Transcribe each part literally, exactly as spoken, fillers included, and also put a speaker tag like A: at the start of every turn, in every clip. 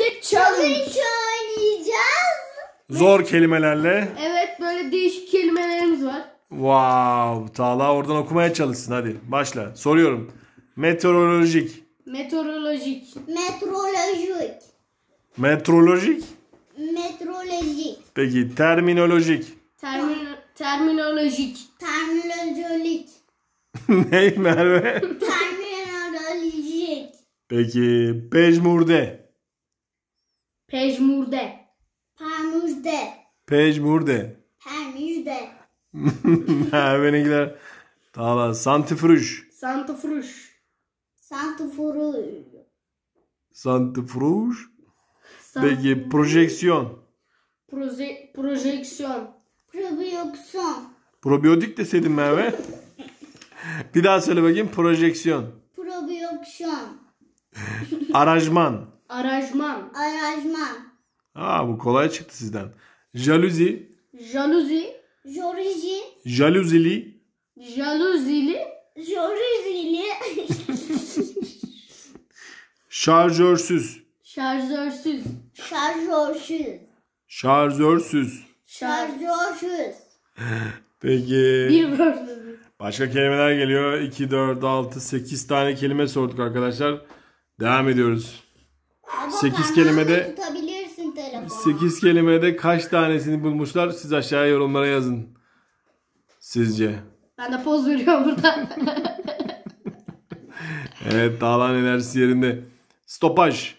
A: challenge oynayacağız.
B: Zor kelimelerle.
A: Evet, böyle değişik kelimelerimiz var.
B: Wow. Talha oradan okumaya çalışsın, hadi başla. Soruyorum. Meteorolojik.
A: Meteorolojik.
C: Metrolojik.
B: Metrolojik.
C: Metrolojik.
B: Peki terminolojik.
A: Termin terminolojik.
C: Terminolojik.
B: Ne Merve?
C: Terminolojik.
B: Peki pejmurde.
A: Pejmurde.
C: Pamuzde.
B: Pejmurde.
C: Pamuzde.
B: Merve'ninkiler. Talha santifruş.
A: Santifruş.
C: Santifuru.
B: Santifruş.
A: Sant-
B: Peki projeksiyon.
A: Proje projeksiyon.
C: Probiyoksiyon.
B: Probiyotik deseydin Merve. Bir daha söyle bakayım. Projeksiyon.
C: Probiyoksiyon.
B: Aranjman.
A: Aranjman.
C: Aranjman.
B: Aa, bu kolay çıktı sizden. Jaluzi.
A: Jaluzi.
C: Joriji.
B: Jaluzili.
A: Jaluzili.
C: Jorijili.
B: Şarjörsüz.
A: Şarjörsüz.
C: Şarjörsüz.
B: Şarjörsüz.
C: Şarjörsüz.
B: Peki.
A: Bir versus.
B: Başka kelimeler geliyor. iki, dört, altı, sekiz tane kelime sorduk arkadaşlar. Devam ediyoruz. sekiz kelimede
C: tutabilirsin telefonu.
B: sekiz kelimede kaç tanesini bulmuşlar? Siz aşağıya yorumlara yazın. Sizce?
A: Ben de poz veriyorum burada.
B: Evet, Dağlan enerjisi yerinde. Stopaj.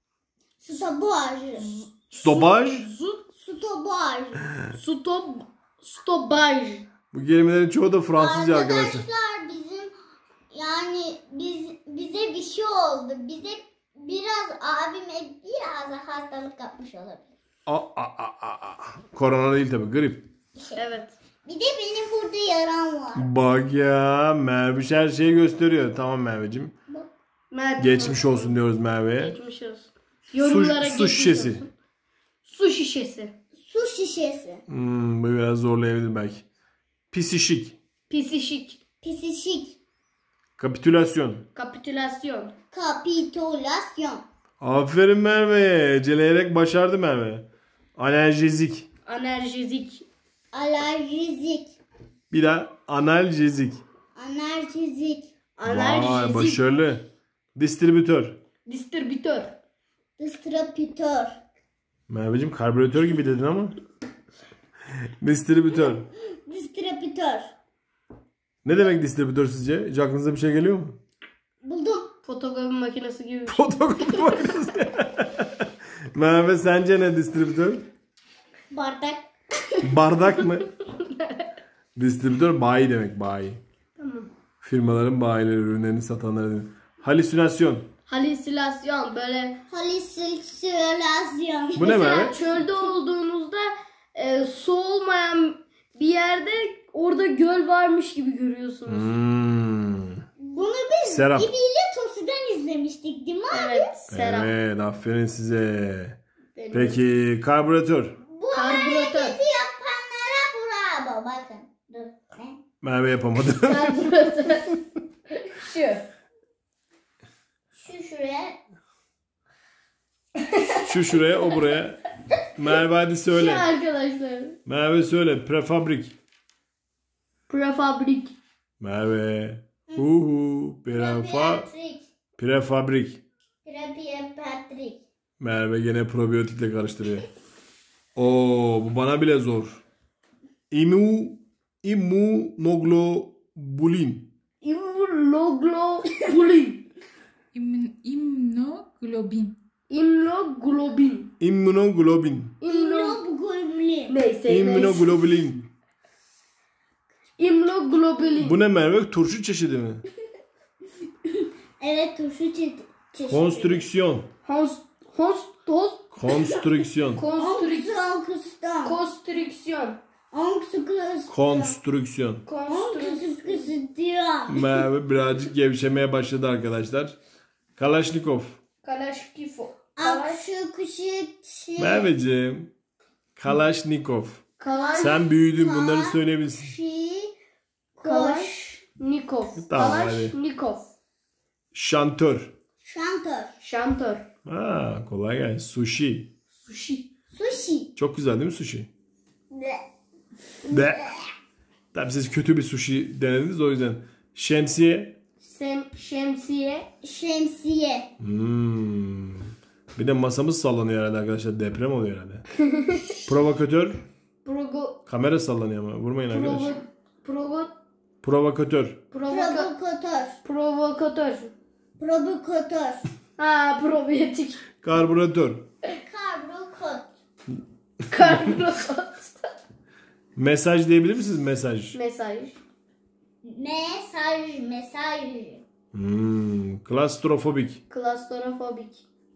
C: Stopaj.
B: Stopaj.
C: Stopaj.
A: Stop. Stopaj.
B: Bu kelimelerin çoğu da Fransızca arkadaşlar.
C: Arkadaşlar bizim yani biz bize bir şey oldu. Bize biraz abime biraz da hastalık kapmış olabilir.
B: Aa, aa, aa, aa. Korona değil tabii, grip.
A: Evet.
C: Bir de benim burada yaram var.
B: Bak ya, Merve her şeyi gösteriyor. Tamam Merveciğim.
A: Merve.
B: Geçmiş olsun diyoruz Merve'ye.
A: Geçmiş olsun. Yorumlara
B: Su, su
A: geçmiş
B: şişesi.
A: olsun. Su şişesi.
C: Su şişesi.
B: Hmm, bu biraz zorlayabilir belki. Pisişik.
A: Pisişik.
C: Pisişik.
B: Kapitülasyon.
A: Kapitülasyon.
C: Kapitulasyon.
B: Aferin Merve. Eceleyerek başardı Merve. Analjezik.
A: Anerjizik.
C: Alerjizik.
B: Bir daha analjezik.
C: Anerjizik.
B: Vay,
A: Anerjizik.
B: başarılı. Distribütör.
A: Distribütör.
C: Distribütör.
B: Merveciğim karbüratör gibi dedin ama. Distribütör.
C: Distribütör.
B: Ne demek distribütör sizce? Hiç aklınıza bir şey geliyor mu?
C: Buldum.
A: Fotokopi makinesi gibi bir şey.
B: Fotokopi makinesi. Merve sence ne distribütör?
C: Bardak.
B: Bardak mı? Distribütör bayi demek, bayi.
A: Tamam.
B: Firmaların bayileri, ürünlerini satanları demek. Halüsinasyon.
A: Halüsinasyon, böyle
C: Halüsinasyon.
B: Bu ne
A: mesela
B: Merve?
A: çölde olduğunuzda e, su olmayan bir yerde orada göl varmış gibi görüyorsunuz.
B: Hmm.
C: Bunu biz
B: Serap.
C: İbi ile Tosi'den izlemiştik değil mi abi?
A: Evet, Serap.
B: Evet, aferin size.
A: Benim.
B: Peki karbüratör.
C: Bu
A: Karbüratör.
C: hareketi yapanlara bravo. Bakın. Dur. Ne?
B: Merve yapamadı.
A: Karbüratör. Şu.
C: Şu şuraya.
B: Şu şuraya, o buraya. Merve hadi
A: Şu
B: söyle.
A: arkadaşlar.
B: Merve söyle. Prefabrik.
A: Prefabrik.
B: Merve. Uhu. Prefa.
C: Patrick.
B: Prefabrik.
C: Prepia Patrick.
B: Merve gene probiyotikle karıştırıyor. Oo, bu bana bile zor. İmu immunoglobulin.
A: İmmunoglobulin.
D: İmmun- İmmunoglobin.
A: İmmunoglobin.
B: İmmunoglobin.
C: İmmunoglobulin.
A: Neyse. neyse.
B: İmmunoglobulin.
A: İmmunoglobulin.
B: Bu ne Merve? Turşu çeşidi mi?
C: Evet turşu çe- çeşidi.
B: Konstrüksiyon.
A: Host, host, host,
B: Konstrüksiyon.
A: konstrüksiyon.
C: Onkustan.
A: Konstrüksiyon.
C: Onkustan.
B: Konstrüksiyon.
A: Konstrüksiyon.
C: Onkustan.
B: Merve birazcık gevşemeye başladı arkadaşlar. Kalaşnikov.
A: Kalaşkifo. Kalaş.
C: Akşı kuşu çi.
B: Merveciğim. Kalaşnikov.
A: Kalaş.
B: Sen büyüdün, bunları söyleyebilirsin.
C: Şi. Koş.
A: Kalaşnikov.
B: Tamam, hadi.
A: Kalaşnikov.
B: Şantör.
C: Şantör.
A: Şantör.
B: Ha, kolay gelsin. Sushi.
A: Sushi.
C: Sushi.
B: Çok güzel değil mi sushi?
C: Ne?
B: De. Tabii siz kötü bir sushi denediniz o yüzden. Şemsiye.
A: Sem şemsiye.
C: Şemsiye.
B: Hmm. Bir de masamız sallanıyor herhalde arkadaşlar. Deprem oluyor herhalde. Provokatör.
A: Progo.
B: Kamera sallanıyor ama. Vurmayın
A: Provo.
B: arkadaşlar.
A: Provo.
B: Provokatör.
A: Provoka.
C: Provokatör.
A: Provokatör.
C: Provokatör.
A: Ha, probiyotik.
B: Karbüratör.
C: Karbokot.
A: Karbonat.
B: Mesaj diyebilir misiniz? Mesaj.
A: Mesaj.
C: Mesaj. Mesaj.
B: Hmm. Klastrofobik.
A: Klastrofobik.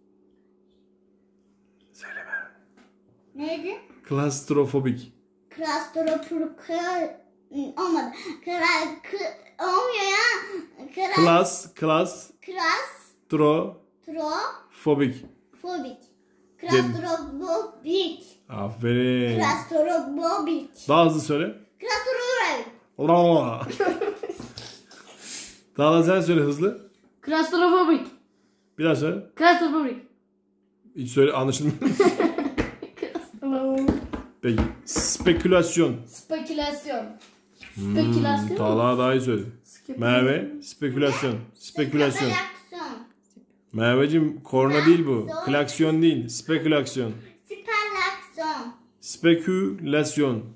B: Söyleme.
C: Neydi?
B: Klastrofobik.
C: Klastropurka. Olmadı. Kra, k, olmuyor ya. Kra,
B: Klas. Klas.
C: kras.
B: Tro.
C: Tro.
B: Fobik.
C: Fobik. Klastrofobik.
B: Aferin.
C: Klastrofobik.
B: Daha hızlı söyle.
C: Klastrofobik.
B: Bravo. Daha da sen söyle hızlı.
A: Klastrofobik.
B: Bir daha söyle.
A: Klastrofobik.
B: Hiç söyle anlaşılmıyor.
A: Klastrofobik.
B: Peki. Spekülasyon.
A: Spekülasyon.
B: Hmm,
A: Spekülasyon.
B: Talha daha iyi söyledi. Merve. Spekülasyon. Spekülasyon.
C: Spekülasyon.
B: Merveciğim korna değil bu. Klaksiyon değil. Spekülasyon.
C: Spekülasyon.
B: Spekülasyon.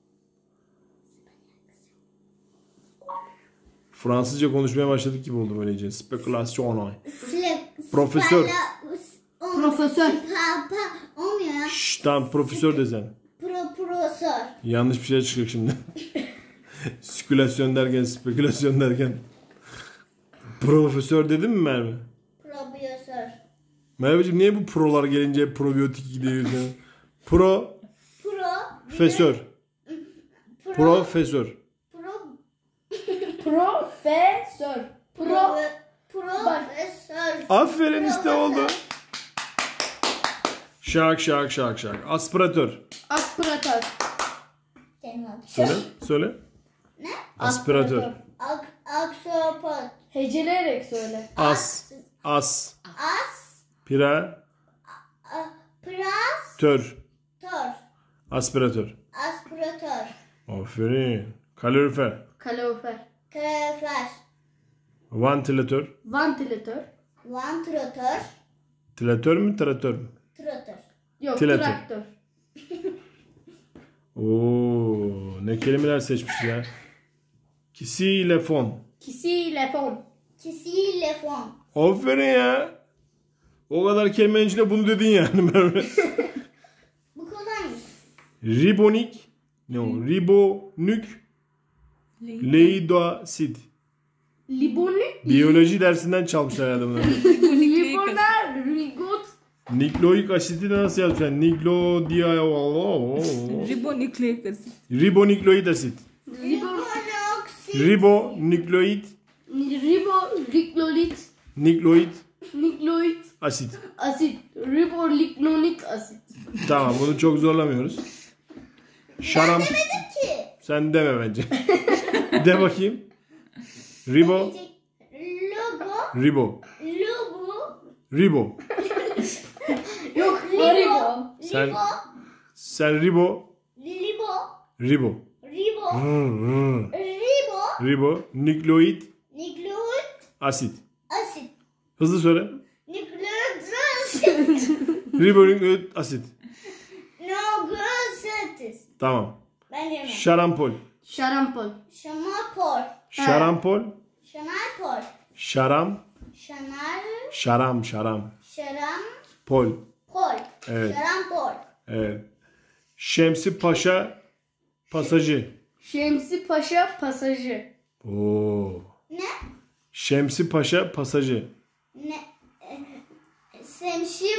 B: Fransızca konuşmaya başladık gibi oldu böylece. Spekülasyon.
C: Sle-
B: Profesör.
C: spela- olmuyor.
A: Profesör.
C: Pa, pa, olmuyor ya.
B: Şşş tamam profesör de sen.
C: Pro, profesör.
B: Yanlış bir şey çıkacak şimdi. Spekülasyon derken, spekülasyon derken. Profesör dedin mi Merve?
C: Profesör.
B: Merveciğim niye bu prolar gelince probiyotik gidiyor? Pro,
C: Pro.
B: fesör.
C: Pro.
B: Profesör.
C: Pro.
A: Profesör. Pro.
C: Profesör.
B: Aferin işte oldu. Şak şak şak şak. Aspiratör.
A: Aspiratör.
C: Senin adı.
B: Söyle, söyle.
C: Ne?
B: Aspiratör.
C: Ak, aksopot.
A: Heceleyerek söyle.
B: As, as,
C: As.
B: pira,
C: A, pras.
B: tör.
C: Tor.
B: Aspiratör.
C: Aspiratör.
B: Aferin. Kalorifer.
A: Kalorifer.
C: Kalorifer.
B: Vantilatör.
A: Vantilatör.
C: Vantilatör.
B: Tilatör mü, tiratör mü?
C: Tratör.
A: Yok,
B: Tilatör.
A: traktör.
B: Oo, ne kelimeler seçmiş ya. Kisilefon.
A: Kisilefon.
C: Kisilefon.
B: Aferin ya. O kadar kelimenin içinde bunu dedin yani Merve.
C: Bu kolaymış.
B: Ribonik. Ne o? Ribonük. Leidosit.
A: Libonik.
B: Biyoloji dersinden çalmışlar herhalde bunları.
A: Liboner. Rigot.
B: Nikloik asiti de nasıl yazmışlar? Niklodia...
D: Ribonükleik asit.
B: Ribonikloid asit.
A: Libo.
C: Monoksit.
B: Ribonükloid.
A: Riboliklolit.
B: Nikloid
A: Nikloid
B: asit.
A: asit. Riboliklonik asit.
B: Tamam bunu çok zorlamıyoruz. Şaram...
C: Demedim ki.
B: Sen deme bence. De bakayım. Ribo.
C: Logo.
B: Ribo.
C: Logo.
B: Ribo.
A: Yok, Haribo.
B: Sen-
C: Libo.
B: Sen ribo.
C: Libo.
B: Ribo.
C: Ribo.
B: Hı, hı.
C: Ribo.
B: Ribo. Nükleoid
C: Nükleoid
B: asit.
C: asit.
B: Hızlı söyle.
C: Nükleoid asit.
B: Ribonükleoid asit.
C: Nükleoid.
B: Tamam.
C: Ben yemem.
B: Şarampol.
A: Şarampol.
C: Şamapol.
B: Şarampol.
C: Şanarpol.
B: Şaram.
C: Şanar.
B: Şaram. Şaram.
C: Şaram.
B: Pol.
C: Pol.
B: Evet.
C: Şarampol.
B: Evet. Şemsi Paşa pasajı.
A: Şemsi Paşa pasajı.
B: Oo.
C: Ne?
B: Şemsi Paşa pasajı.
C: Ne? e, Semşim.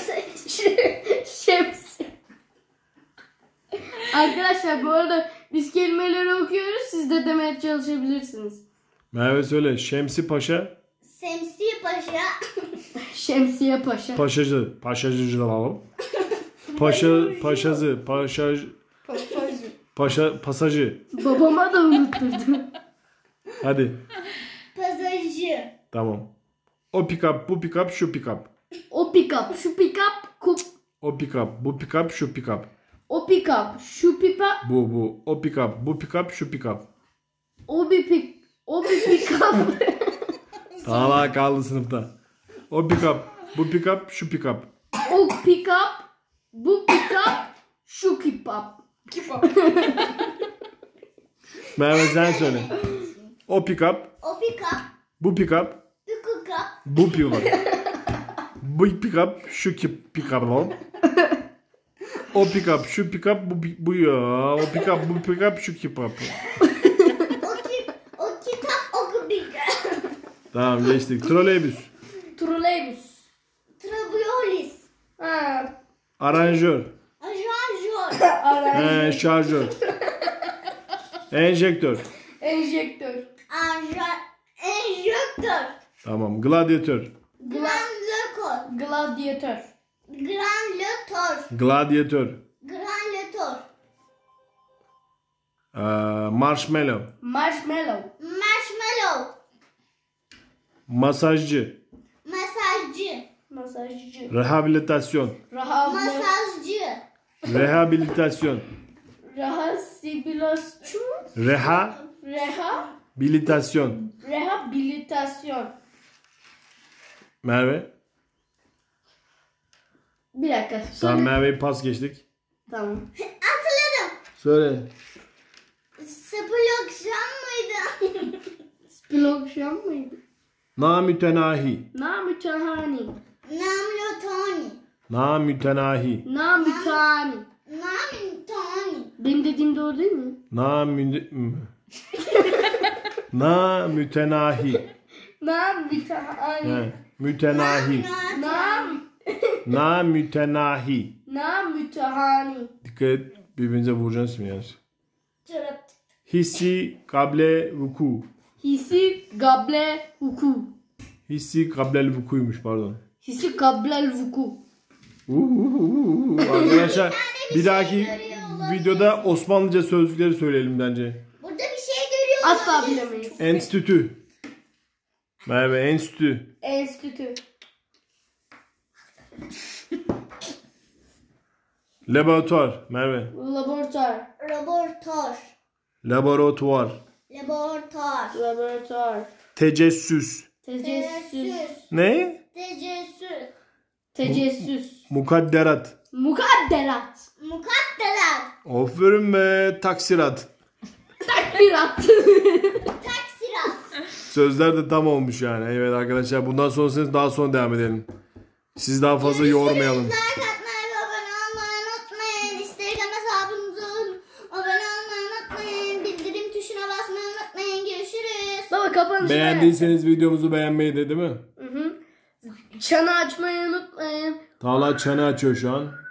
A: Şemsi. Arkadaşlar bu arada biz kelimeleri okuyoruz. Siz de demeye çalışabilirsiniz.
B: Merve söyle. Şemsi Paşa
C: Semsi Paşa.
A: Şemsiye Paşa.
B: paşacı. Paşacı alalım. Paşa paşazı. Paşa
A: Pasajı.
B: paşa pasajı.
A: Babama da unutturdu.
B: Hadi.
C: Pasajı.
B: Tamam. O pick-up, bu pick-up, şu pick-up.
A: O pick-up, şu pick-up, kup.
B: O pick-up, bu pick-up, şu pick-up.
A: O pick-up, şu pick-up,
B: Bu bu. O pick-up, bu pick-up, şu pick-up.
A: o bir pick, o bir pick-up.
B: Hala kaldı sınıfta. O pick-up, bu pick-up, şu pick-up.
A: O pick-up, bu pick-up, şu pick-up.
B: Merve sen söyle. O pick-up,
C: O pick-up,
B: bu pick-up,
C: bu pick-up,
B: bu pick-up. Bu pick-up, şu ki- pick-up. O pick-up, şu pick-up, bu pi- bu ya. O pick-up, bu pick-up, şu pick-up.
C: o ki, o kitap, o pick-up.
B: Tamam geçtik. Troleybüs.
A: Troleybüs.
C: Traviyolis,
A: Ha,
B: Aranjör.
C: ajanjör,
A: ara,
B: He, şarjör. Enjektör.
A: enjektör.
C: ajan, enjektör,
B: Tamam. Gladyatör.
C: granlökör,
A: Gladyatör.
C: granlötör,
B: Gladyatör.
C: granlötör,
B: Ee, marshmallow.
A: Marshmallow.
C: marshmallow,
B: Masajcı.
C: masajcı,
A: Masajcı.
B: Rehabilitasyon.
A: Rahat.
C: masajcı,
B: Rehabilitasyon.
A: Rehabilitasyon.
B: Rehabilitasyon.
A: Reha. Rehabilitasyon.
B: Merve.
A: Bir dakika.
B: Sen
A: Söyle.
B: Merve'yi pas geçtik.
A: Tamam.
C: hatırladım.
B: Söyle.
C: Spilokşan mıydı?
A: Spilokşan mıydı?
B: Namütenahi.
A: Namütehani.
C: Namlotoni,
B: Namütenahi.
A: Namütehani.
C: namlotoni,
A: Benim dediğim doğru değil mi?
B: Namü... Namütenahi.
A: Namütehani.
B: He, mütenahi.
A: Nam.
B: Namütenahi.
A: Namütehani.
B: Dikkat et. Birbirinize vuracaksınız şimdi yalnız.
C: çırp,
B: Hissi kable vuku.
A: Hisi gable vuku.
B: Hissi kablel vukuymuş pardon.
A: Hisi gablel vuku.
B: Uhuhuhu. Arkadaşlar bir dahaki videoda Osmanlıca sözcükleri söyleyelim bence.
C: burada bir şey görüyor
A: Asla
C: olabilir.
A: bilemeyiz.
B: Enstitü. Merve enstitü.
A: Enstitü.
B: Laboratuvar. Merve.
A: Laboratuvar.
C: Laboratuvar,
B: Laboratuvar.
C: laboratuvar,
A: Laboratuvar.
B: Tecessüs.
A: Tecessüs.
C: tecessüs,
B: Ne?
C: tecessüs,
A: Tecessüs.
B: Mukadderat.
A: Mukadderat.
C: mukadderat,
B: Aferin be. Taksirat.
A: Takbirat.
C: taksirat.
B: Sözler de tam olmuş yani. Evet arkadaşlar bundan sonrasını daha sonra devam edelim. Siz daha fazla yormayalım.
C: Like atmayı ve abone olmayı unutmayın. Instagram hesabımıza abone olmayı unutmayın. Bildirim tuşuna basmayı unutmayın. Görüşürüz.
A: Baba kapanışı.
B: Beğendiyseniz videomuzu beğenmeyi de değil mi?
A: Hı hı. Çanı açmayı unutmayın.
B: Talha çene açıyor şu an.